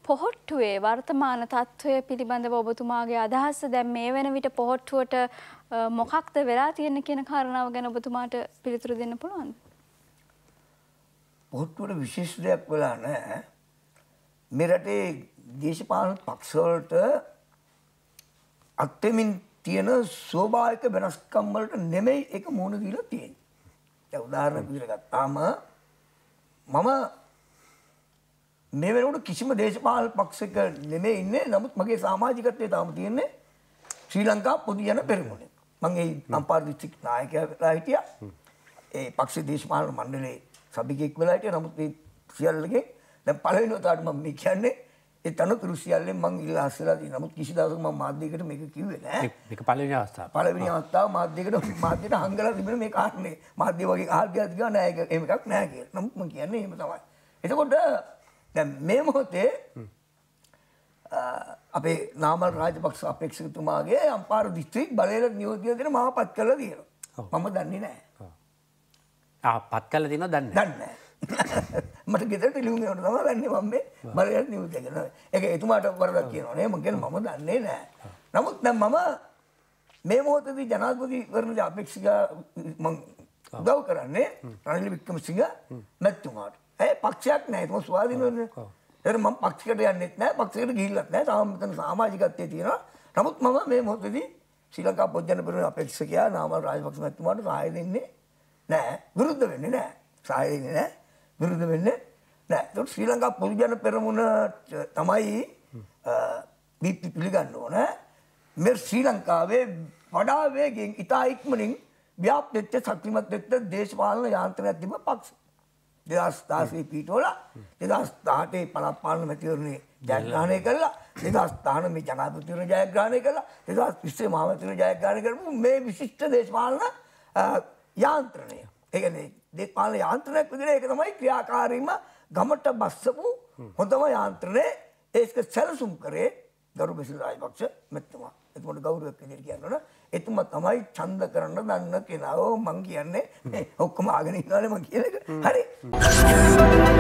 පොහොට්ටුවේ වර්තමාන තත්ත්වය පිළිබඳව ඔබතුමාගේ අදහස දැන් මේ වෙන විට පොහොට්ටුවට මොකක්ද වෙලා තියෙන්නේ කියන කාරණාව ගැන ඔබතුමාට පිළිතුරු දෙන්න පුළුවන්ද? පොහොට්ටුවට විශේෂ දෙයක් වෙලා නැහැ. මේ රටේ දේශපාලන පක්ෂවලට අත්දෙමින් තියෙන ස්වභාවික වෙනස්කම් වලට නෙමෙයි ඒක මුහුණ දීලා තියෙන්නේ. දැන් උදාහරණයක් විදිහට ගත්තාම මම මේ වෙනකොට කිසිම දේශපාලන පක්ෂයක නෙමෙයි ඉන්නේ. නමුත් මගේ සමාජිකත්වයේ තාම තියෙන්නේ ශ්‍රී ලංකා පොදු ජන පෙරමුණේ. මම ඒ අම්පාර දිස්ත්‍රික් නායකයා වෙලා හිටියා. ඒ පක්ෂ දේශපාලන මණ්ඩලයේ සභිකයෙක් වෙලා හිටියා. නමුත් මේ සියල්ලගේ දැන් පළවෙනි වතාවට මම මේ කියන්නේ ඒ තනතුරු සියල්ලෙන් මම ඉල්ලා අස්සලා තියෙනවා. නමුත් කිසි දවසක මම මාධ්‍යයකට මේක කිව්වේ නෑ. මේක පළවෙනි අවස්ථාව. පළවෙනි අවස්ථාව මාධ්‍යයට හංගලා තිබෙන මේ කාරණේ. මාධ්‍ය වගේ ආර්ගයක් ගියා නෑ ඒක එහෙම එකක් නෑ කියලා. නමුත් මම කියන්නේ එහෙම තමයි. එතකොට දැන් මේ මොහොතේ අපේ නාමල් රාජපක්ෂ අපේක්ෂකතුමාගේ අම්පාර දිස්ත්‍රික් බලයට නියෝජනය දෙන මාව පත් කරලා තියෙනවා. මම දන්නේ නෑ. පත් කරලා තියෙනවද දන්නේ නෑ. දන්නේ නෑ. මට ගෙදරට ලියුම් එනකොට තමයි දන්නේ මම මේ බලයට නියෝජනය කරනවා. ඒක එතුමාට වරදක් කියනවා නේ. මම කියන්නේ මම දන්නේ නෑ. නමුත් දැන් මම මේ මොහොතේදී ජනාධිපතිවරණයේ අපේක්ෂිකා මම උදව් කරන්නේ රනිල් වික්‍රමසිංහ මැතිතුමාට. පක්ෂයක් නෑ. ඒක ස්වාධීන වෙන්නේ. ඒක මම පක්ෂයකට යන්නෙත් නෑ. පක්ෂයකට ගිහිල්ලත් නෑ. තාම මෙතන සමාජිකත්වයේ තියෙනවා. නමුත් මම මේ මොහොතේදී ශ්‍රී ලංකා පොදු ජන පෙරමුණේ අපේක්ෂකයා නාමල් රාජපක්ෂ මැතිතුමාට සහාය දෙන්නේ නෑ. විරුද්ධ වෙන්නේ නෑ. සහාය දෙන්නේ නෑ. විරුද්ධ වෙන්නේ නෑ. ඒක ශ්‍රී ලංකා පොදු ජන පෙරමුණ තමයි බීපී පිළිගන්න ඕන. මේ ශ්‍රී ලංකාවේ වඩා වේගෙන් ඉතා ඉක්මනින් ව්‍යාප්ත වෙච්ච ශක්තිමත් වෙච්ච දේශපාලන යාන්ත්‍රණයක් තිබ්බ පක්ෂ. 2016 පිටෝල 2018 පළාත් පාලන මැතිවරණේ ජයග්‍රහණය කළා. 2019 මේ ජනාධිපතිවරණ ජයග්‍රහණය කළා. 2020 මහමැතිවරණ ජයග්‍රහණය කරපු මේ විශිෂ්ට දේශපාලන යාන්ත්‍රණය. ඒ කියන්නේ දේශපාලන යාන්ත්‍රණයක් විදිහට ඒක තමයි ක්‍රියාකාරීම ගමට බස්සපු හොඳම යාන්ත්‍රණය. ඒක සැලසුම් කරේ ගරු බසිල් රාජපක්ෂ මැතිතුමා. එතකොට ගෞරවයක් විදිහට කියනවනේ එතුමා තමයි ඡන්ද කරන්න දන්න කෙනා. මං කියන්නේ ඔක්කොම ආගෙන ඉන්නවනේ මං කියන එක. හරි.